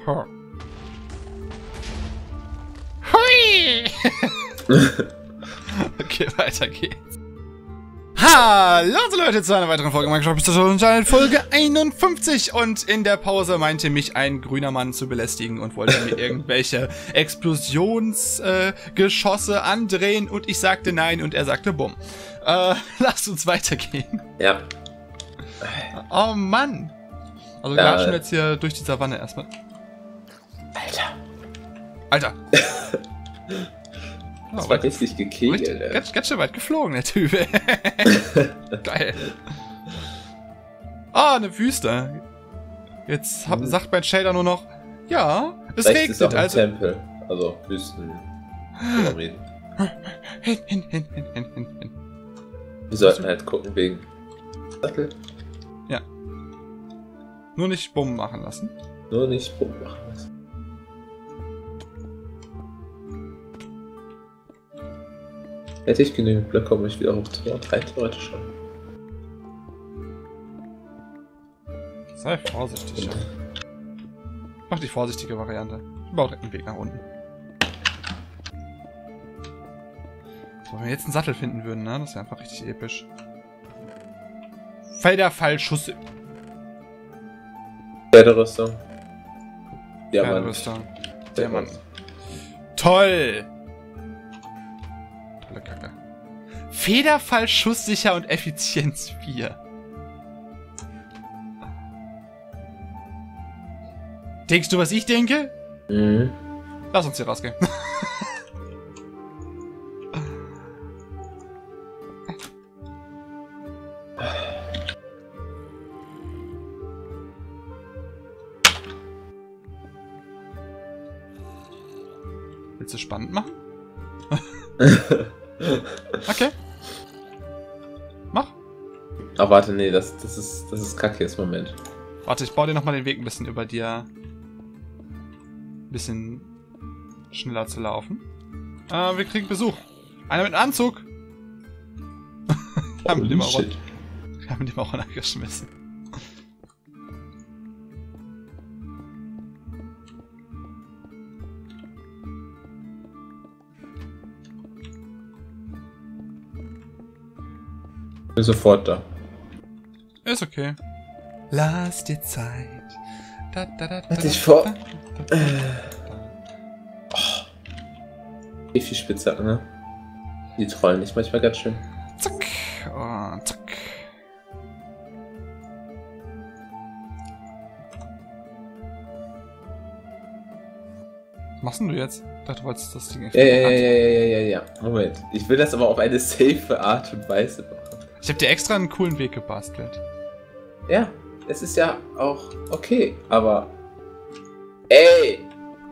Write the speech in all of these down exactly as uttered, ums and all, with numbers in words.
Huh. Hui! Okay, weiter geht's. Hallo Leute zu einer weiteren Folge Minecraft Channel, Folge einundfünfzig, und in der Pause meinte mich ein grüner Mann zu belästigen und wollte mir irgendwelche Explosionsgeschosse äh, andrehen, und ich sagte nein und er sagte bumm. Äh, lasst uns weitergehen. Ja. Oh Mann. Also wir Ja, latschen jetzt hier durch die Savanne erstmal. Alter. Alter. Das war richtig gekegelt, Richtig, ey. ganz, ganz schön weit geflogen, der Typ. Geil. Ah, eine Wüste. Jetzt hab, Mhm. sagt mein Shader nur noch, ja, es Rechts ist auch regnet, ein also... Tempel. Also Wüsten. Hin, hin, hin, hin, hin, hin, hin. Wir sollten halt gucken wegen Sattel. Ja. Nur nicht Bumm machen lassen. Nur nicht Bumm machen lassen. Hätte ich genügend Blöcke, um mich wieder hochzubauen. Rein theoretisch schon. Sei vorsichtig. Ja. Mach die vorsichtige Variante. Ich baue direkt einen Weg nach unten. So, wenn wir jetzt einen Sattel finden würden, ne? Das wäre einfach richtig episch. Federfallschuss. Pferderüstung. Diamant. Pferderüstung. Diamant. Toll! Tolle Kacke. Federfall, schusssicher und Effizienz vier. Denkst du, was ich denke? Mhm. Lass uns hier rausgehen. Willst du spannend machen? Okay. Mach. Aber warte, nee, das, das ist das ist kacke jetzt, Moment. Warte, ich baue dir nochmal den Weg ein bisschen über dir. Ein bisschen schneller zu laufen. Äh, wir kriegen Besuch. Einer mit einem Anzug. haben wir den mal shit. haben den mal runtergeschmissen. Bin sofort da. Ist okay. Lass dir Zeit. Da, da, da, da, Warte, ich da, vor- da, da, da, da. Wie viel Spitzhacken, ne? Die trollen nicht manchmal ganz schön. Zack. Und zack. Was machst denn du jetzt? Ich dachte, du wolltest das Ding echt Ja, ja, ja, ja, ja, ja, ja. Moment. Ich will das aber auf eine safe Art und Weise machen. Ich hab dir extra einen coolen Weg gebastelt. Ja, es ist ja auch okay, aber... Ey!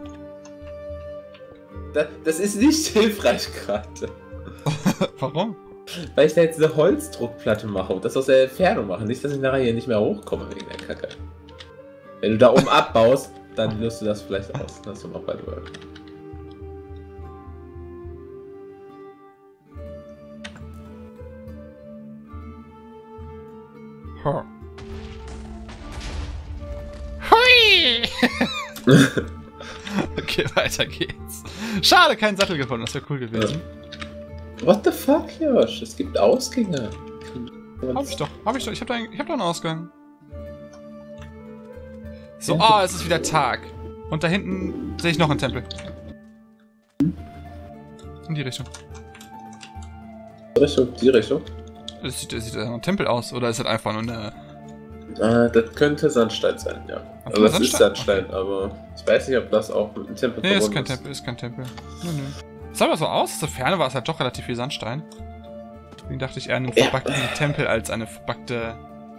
Das, das ist nicht hilfreich gerade. Warum? Weil ich da jetzt eine Holzdruckplatte mache und das aus der Entfernung mache. Nicht, dass ich nachher hier nicht mehr hochkomme wegen der Kacke. Wenn du da oben abbaust, dann löst du das vielleicht aus. Das ist noch bei Work. Huh. Hui! Okay, weiter geht's. Schade, keinen Sattel gefunden, das wäre cool gewesen. What the fuck, Josh? Es gibt Ausgänge. Hab ich doch, hab ich doch, ich hab da, einen- ich hab da einen Ausgang. So, ah, es ist wieder Tag. Und da hinten sehe ich noch einen Tempel. In die Richtung. Die Richtung, die Richtung. Das sieht, das sieht nach einem Tempel aus, oder ist das einfach nur eine... Äh, das könnte Sandstein sein, ja. Ach, Also das Sandstein? ist Sandstein, aber ich weiß nicht, ob das auch mit dem Tempel Nee, ist verbunden kein Tempel, ist kein Tempel. Nö, nö. Es sah aber so aus, aus der Ferne war es halt doch relativ viel Sandstein. Deswegen dachte ich eher an einen Ja. verbackten Tempel als eine verbackte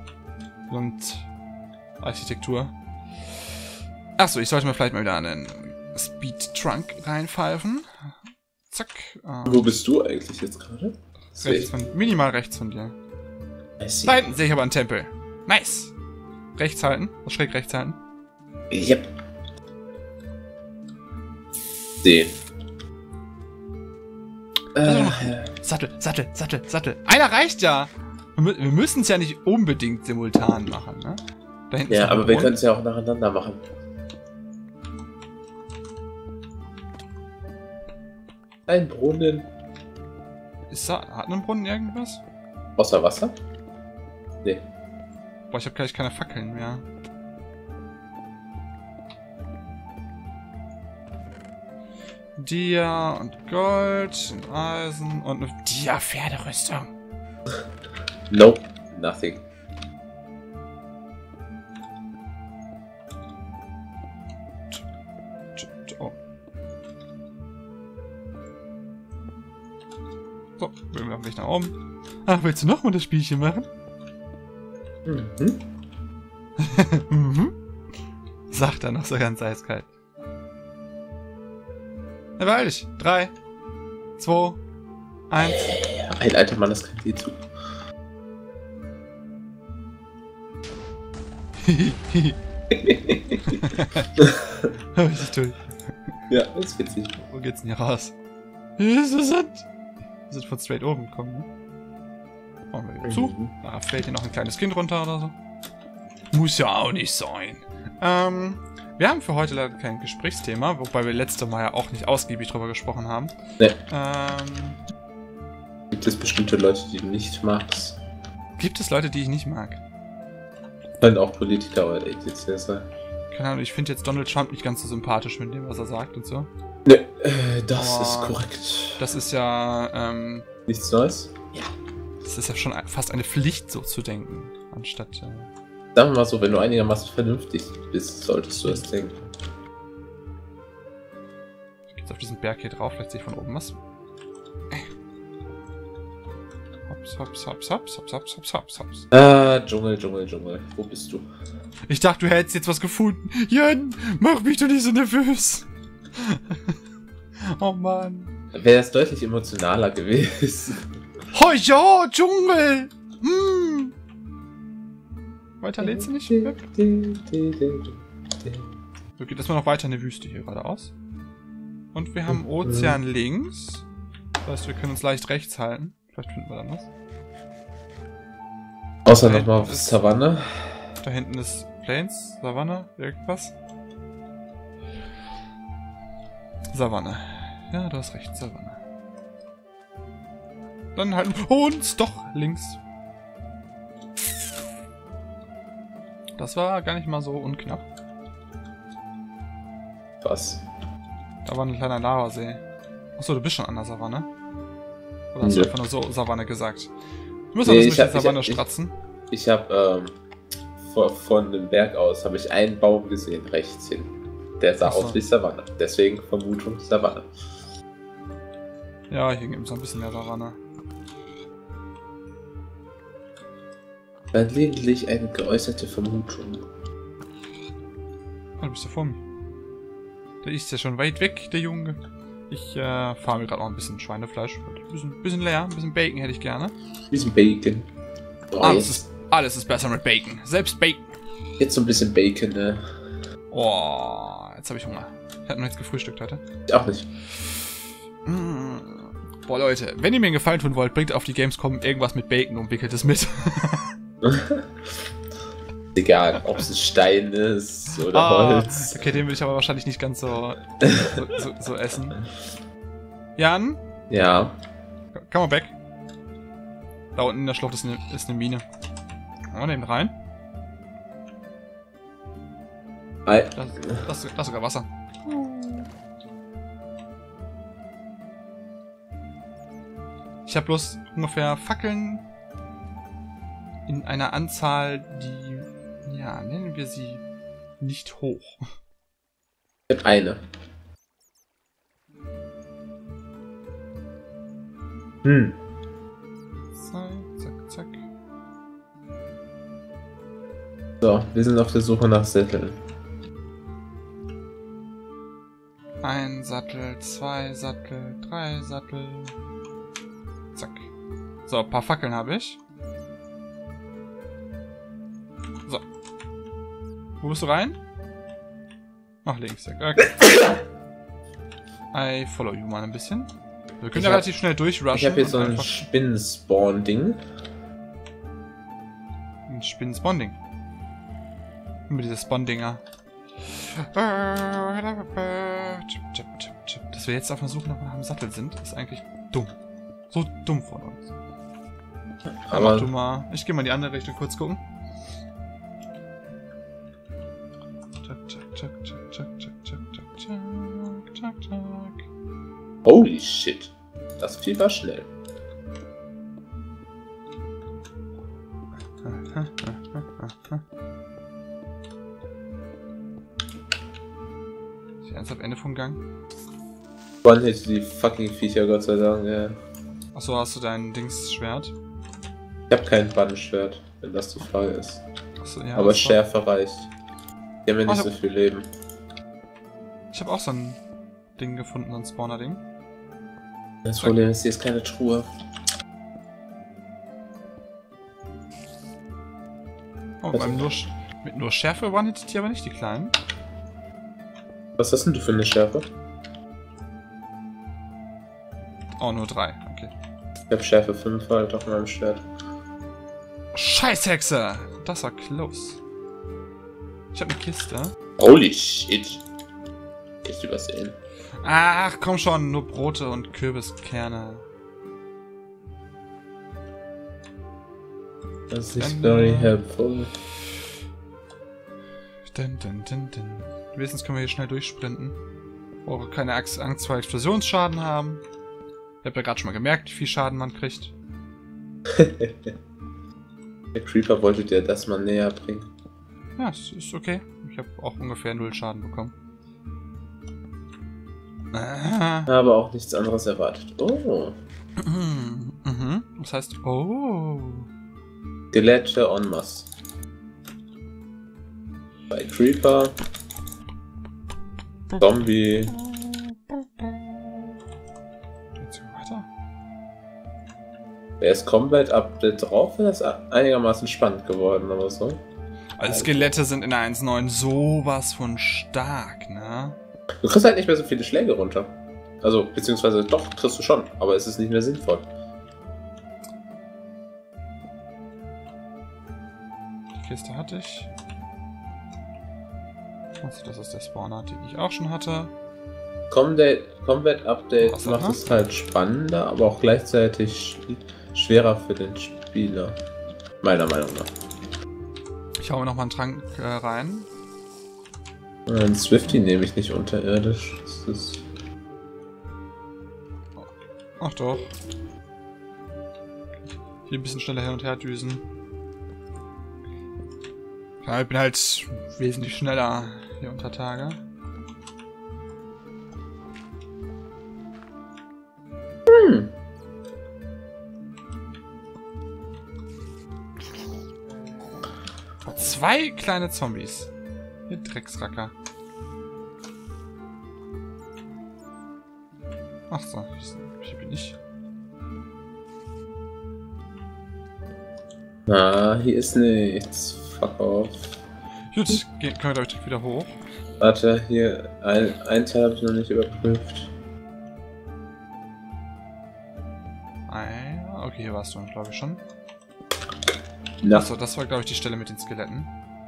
Land-Architektur. Achso, ich sollte mir vielleicht mal wieder einen Speed-Trunk reinpfeifen. Zack. ähm, Wo bist du eigentlich jetzt gerade? rechts von, minimal rechts von dir. See. Da hinten sehe ich aber einen Tempel. Nice. Rechts halten, also schräg rechts halten. Yep. Den. Äh, Sattel, Sattel, Sattel, Sattel. Einer reicht ja. Wir, mü wir müssen es ja nicht unbedingt simultan machen, ne? Da hinten ist ja, noch aber ein wir Brunnen. können es ja auch nacheinander machen. Ein Brunnen. Ist da, hat ein Brunnen irgendwas? Außer Wasser? Nee. Boah, ich habe gleich keine Fackeln mehr. Dia und Gold und Eisen und eine Dia-Pferderüstung. Nope, nothing. Oh. So, wir haben Weg nach oben. Ach, willst du noch mal das Spielchen machen? Mhm. Mhm. Sagt er noch so ganz eiskalt. Na, beeil dich. Drei, zwei, eins. Ein alter Mann, das kann dir zu. Richtig durch. Ja, das ist witzig. Wo geht's denn hier raus? Hier ist es. Wir sind von straight oben gekommen, ne? Machen wir wieder zu. Mhm. Da fällt hier noch ein kleines Kind runter oder so. Muss ja auch nicht sein. Ähm, wir haben für heute leider kein Gesprächsthema, wobei wir letzte Mal ja auch nicht ausgiebig drüber gesprochen haben. Nee. Ähm, Gibt es bestimmte Leute, die du nicht magst? gibt es Leute, die ich nicht mag? Können auch Politiker oder et cetera. Keine Ahnung, ich finde jetzt Donald Trump nicht ganz so sympathisch mit dem, was er sagt und so. Ne, äh, das Aber ist korrekt. Das ist ja, ähm, Nichts Neues? Ja. das ist ja schon fast eine Pflicht, so zu denken, anstatt, äh, Sagen wir mal so, wenn du einigermaßen vernünftig bist, solltest du das denken. ich gehe jetzt auf diesen Berg hier drauf, vielleicht sehe ich von oben was. Hops, hops, hops, hops, hops, hops, hops, hops, hops. Ah, Dschungel, Dschungel, Dschungel. Wo bist du? Ich dachte, du hättest jetzt was gefunden. Jan, mach mich doch nicht so nervös. Oh Mann. Wäre es deutlich emotionaler gewesen. Oh ja, Dschungel. Hm. Weiter lädst du nicht? Weg. So, geht erstmal noch weiter in die Wüste hier geradeaus. Und wir haben Ozean links. Das heißt, wir können uns leicht rechts halten. Vielleicht finden wir dann was. Außer Da nochmal hinten ist- Savanne. Da hinten ist Plains, Savanne, irgendwas. Savanne. Ja, du hast recht, Savanne. Dann halten wir uns doch links. Das war gar nicht mal so unknapp. Was? Da war ein kleiner Lavasee. Achso, du bist schon an der Savanne. Oder hast du Nö. einfach nur so Savanne gesagt? Du musst Nee, nee, ein ich bisschen hab- ich Savanne hab- ich- stratzen. Ich habe ähm, vor, von dem Berg aus habe ich einen Baum gesehen, rechts hin. Der sah Ach so. aus wie Savanne. Deswegen Vermutung Savanne. Ja, hier gibt es ein bisschen mehr Savanne. Lediglich eine geäußerte Vermutung. Ah, du bist ja vor mir. Der ist ja schon weit weg, der Junge. Ich äh, fahre mir gerade noch ein bisschen Schweinefleisch. Ein bisschen, bisschen leer, ein bisschen Bacon hätte ich gerne. Bisschen Bacon. Oh, Alles jetzt, ist, alles ist besser mit Bacon. Selbst Bacon. jetzt so ein bisschen Bacon, ne? Oh, jetzt habe ich Hunger. Ich hatte noch jetzt gefrühstückt heute. Ich auch nicht. Mm. Boah, Leute, wenn ihr mir einen Gefallen tun wollt, bringt auf die Gamescom irgendwas mit Bacon und wickelt es mit. Egal, ob es ein Stein ist oder Ah, Holz. okay, den will ich aber wahrscheinlich nicht ganz so, so, so, so essen. Jan, Ja. komm mal weg. Da unten in der Schlucht ist eine, ist eine Mine. Oh, nehmen rein. Ei. Da, da, ist, da ist sogar Wasser. Ich habe bloß ungefähr Fackeln in einer Anzahl, die, ja, nennen wir sie nicht hoch. Ich hab eine. Hm. Zack, zack, zack. So, wir sind auf der Suche nach Sätteln. Ein Sattel, zwei Sattel, drei Sattel. Zack. So, ein paar Fackeln habe ich. So. Wo bist du rein? Nach links. Okay. I follow you mal ein bisschen. Wir können Ich ja hab- relativ schnell durchrushen. Ich habe hier und so ein einfach Spinnenspawn-Ding. ein Spinnen-Spawn-Ding. Immer diese Spawn-Dinger. Das wir jetzt auf der Suche nach einem Sattel sind, ist eigentlich dumm. So dumm von uns. Aber mach du mal. Ich gehe mal in die andere Richtung kurz gucken. Tschak, tschak, tschak, tschak, tschak, tschak, tschak, tschak, tschak, tschak. Holy shit. Das Vieh war schnell. Ist ernsthaft Ende vom Gang? Wann hätte die fucking Viecher, Gott sei Dank, ja. Achso, hast du dein Dings-Schwert? Ich hab kein Bannenschwert, wenn das die Frage ist. Achso, ja. Aber Schärfe reicht. Die haben ja nicht Oh, so viel Leben. Ich habe auch so ein Ding gefunden, so ein Spawner-Ding. Das Problem ist, hier ist keine Truhe. Oh, beim nur, mit nur Schärfe one-hittet die aber nicht, die Kleinen. Was hast denn du für eine Schärfe? Oh, nur drei, okay. Ich hab Schärfe fünf halt auf meinem Schwert. Scheißhexe! Das war close. Ich hab eine Kiste. Holy shit. Echt übersehen. Ach, komm schon, nur Brote und Kürbiskerne. Das ist nicht very helpful. Dun, dun, dun, dun. Wenigstens können wir hier schnell durchsprinten. Wo wir keine Angst vor Explosionsschaden haben. Ich hab ja gerade schon mal gemerkt, wie viel Schaden man kriegt. Der Creeper wollte dir das mal näher bringen. Ja, es ist okay. Ich habe auch ungefähr null Schaden bekommen. Ah. Aber auch nichts anderes erwartet. Oh. Mhm. Das heißt, oh. Skelette en masse. Bei Creeper. Zombie. Geht's weiter? Wer ist Combat Update drauf? Das ist einigermaßen spannend geworden, aber so. Also Skelette sind in der eins Punkt neun sowas von stark, ne? Du kriegst halt nicht mehr so viele Schläge runter. Also, beziehungsweise doch, kriegst du schon, aber es ist nicht mehr sinnvoll. Die Kiste hatte ich. Also das ist der Spawner, den ich auch schon hatte. Combat, Combat Update Was macht aha? es halt spannender, aber auch gleichzeitig sch schwerer für den Spieler. Meiner Meinung nach. Ich hau mir noch mal einen Trank äh, rein. Ein Swifty nehme ich nicht unterirdisch. Das ist Ach doch. Hier ein bisschen schneller hin und her düsen. Ja, ich bin halt wesentlich schneller hier unter Tage. Hm. Zwei kleine Zombies. Ihr Drecksracker. Ach so, hier bin ich. Na, hier ist nichts. Fuck off. Gut, gehen, können wir glaube ich direkt wieder hoch. Warte, hier, ein, ein Teil habe ich noch nicht überprüft. Ah, okay, hier warst du, glaube ich schon. Na, Achso, das war glaube ich die Stelle mit den Skeletten.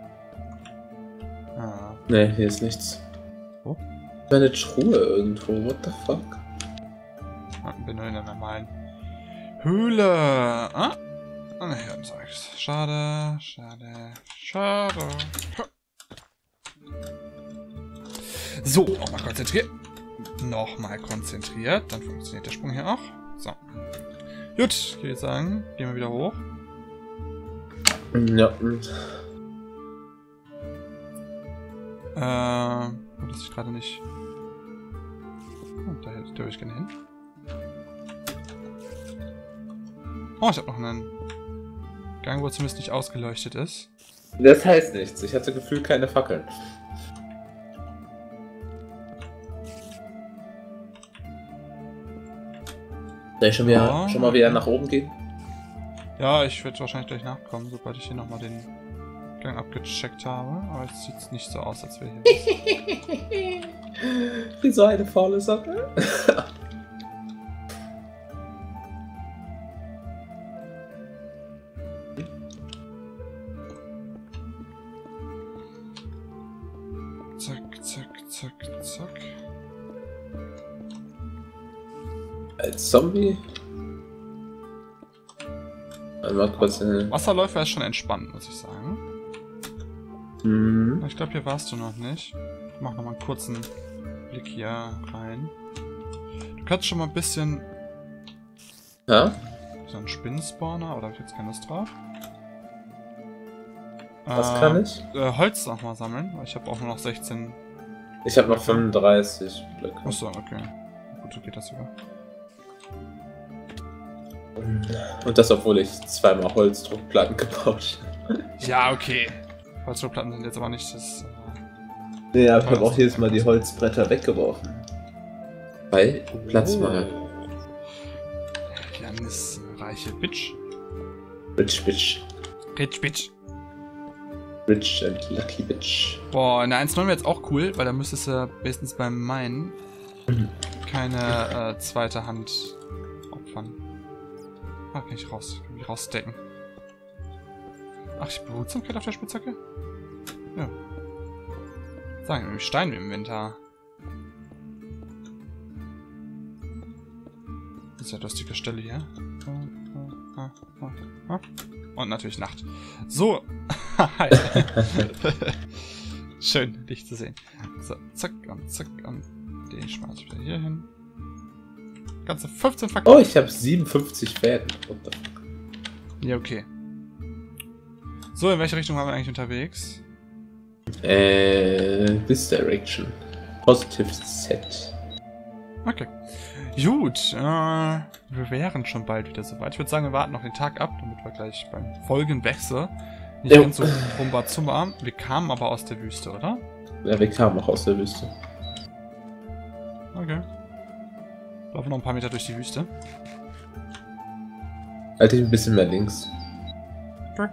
Ah. ne, hier ist nichts. Wo? Meine Truhe irgendwo, what the fuck? Ah, bin nur in der normalen Höhle. Ah? Ah, ne, hier sag ich's. Schade, schade, schade. So, nochmal konzentriert. Nochmal konzentriert. Dann funktioniert der Sprung hier auch. So. Gut, ich würde sagen, gehen wir wieder hoch. Ja. Äh, das ich gerade nicht. Oh, da hätte ich gerne hin. Oh, ich habe noch einen Gang, wo zumindest nicht ausgeleuchtet ist. Das heißt nichts. Ich hatte gefühlt keine Fackeln. Soll ich schon, wieder, Ja. schon mal wieder nach oben gehen? Ja, ich werde wahrscheinlich gleich nachkommen, sobald ich hier nochmal den Gang abgecheckt habe. Aber jetzt sieht es nicht so aus, als wäre hier. Wie so eine faule Socke. Zack, zack, zack, zack. Als Zombie? Einmal kurz in... Wasserläufer ist schon entspannt, muss ich sagen. Hm. Ich glaube, hier warst du noch nicht. Ich mach noch mal einen kurzen Blick hier rein. Du kannst schon mal ein bisschen... Ja? So ein Spinnenspawner, oder habe ich jetzt keine Lust drauf? Was äh, kann ich? Äh, Holz noch mal sammeln, weil ich habe auch nur noch sechzehn. Ich habe noch fünfunddreißig Blöcke. Achso, okay. Gut, so geht das sogar. Und das, obwohl ich zweimal Holzdruckplatten gebaut habe. Ja, okay. Holzdruckplatten sind jetzt aber nicht das... Äh, Ja, ich habe auch jedes Mal die Holzbretter weggeworfen. Weil Platzmangel. Jan ist eine reiche Bitch. Rich Bitch. Rich Bitch. Rich and Lucky Bitch. Boah, eine eins neun wäre jetzt auch cool, weil da müsstest du wenigstens beim Minen keine äh, zweite Hand opfern. Ah, kann ich raus, kann ich rausstecken. Ach, ich habe Behutsamkeit auf der Spitzhacke? Ja. Sagen wir, Stein im Inventar. Das ist ja lustige Stelle hier. Und natürlich Nacht. So. Hi. Schön, dich zu sehen. So, zack, und zack, und den schmeiß ich wieder hier hin. Ganze fünfzehn Faktoren. Oh, ich habe siebenundfünfzig Fäden. Ja, okay. So, in welche Richtung waren wir eigentlich unterwegs? Äh, this direction. Positive Set. Okay. Gut, äh, wir wären schon bald wieder soweit. Ich würde sagen, wir warten noch den Tag ab, damit wir gleich beim Folgenwechsel nicht Ja. ganz so rumbazumba. Wir kamen aber aus der Wüste, oder? Ja, wir kamen auch aus der Wüste. Okay. Laufen noch ein paar Meter durch die Wüste. Halt dich ein bisschen mehr links. Okay.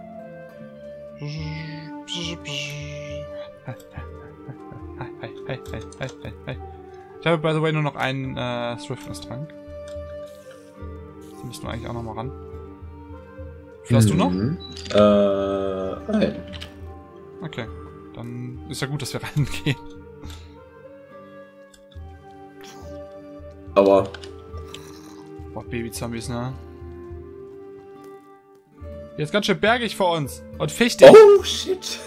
Hi, hi, hi, hi, hi, hi, hi. Ich habe, by the way, nur noch einen äh, Swiftness-Trank. Da müssen wir eigentlich auch noch mal ran. Wie viel hast du noch? Mhm. Äh, nein. Okay. Dann ist ja gut, dass wir reingehen. Aber... Boah, Baby-Zombies, ne? Hier ist ganz schön bergig vor uns. Und fichtig. Oh, shit.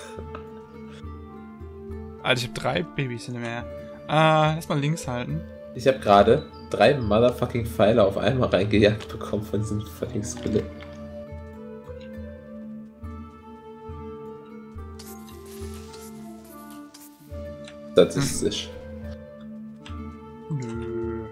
Alter, ich habe drei Babys hinter mir. Äh, lass mal links halten. Ich habe gerade drei motherfucking Pfeile auf einmal reingejagt bekommen von diesem fucking Skelett. Das ist sich. Nö.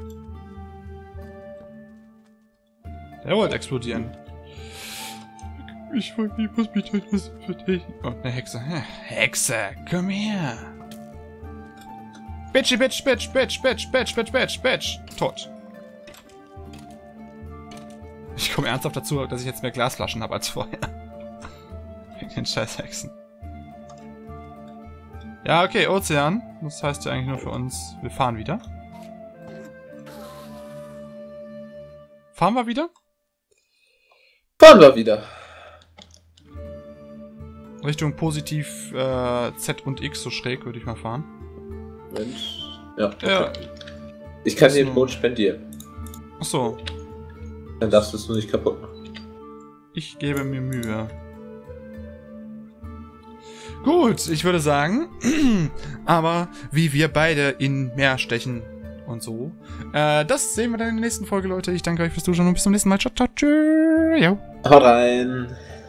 Der wollte explodieren. Ich, ich muss mich etwas verteidigen. Oh, eine Hexe. Hexe, komm her. Bitchy, bitch, bitch, bitch, bitch, bitch, bitch, bitch, bitch. Tot. Ich komme ernsthaft dazu, dass ich jetzt mehr Glasflaschen habe als vorher. Wegen den scheiß Hexen. Ja, okay, Ozean. Das heißt ja eigentlich nur für uns, wir fahren wieder. Fahren wir wieder? Fahren wir wieder. Richtung positiv äh, Z und X, so schräg würde ich mal fahren. Mensch. Ja. Okay. Ja. Ich kann Ist dir nur- ein Boot spendieren. Achso, Dann darfst du es nur nicht kaputt machen. ich gebe mir Mühe. Gut, ich würde sagen, aber wie wir beide in Meer stechen und so, äh, das sehen wir dann in der nächsten Folge, Leute. Ich danke euch fürs Zuschauen und bis zum nächsten Mal. Ciao, ciao, tschüss. Jo. Haut rein.